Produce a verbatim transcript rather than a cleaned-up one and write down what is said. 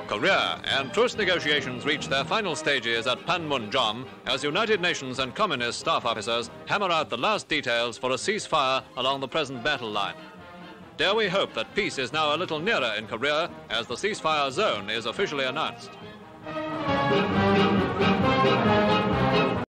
Korea and truce negotiations reach their final stages at Pamunjon as United Nations and Communist staff officers hammer out the last details for a ceasefire along the present battle line. Dare we hope that peace is now a little nearer in Korea as the ceasefire zone is officially announced.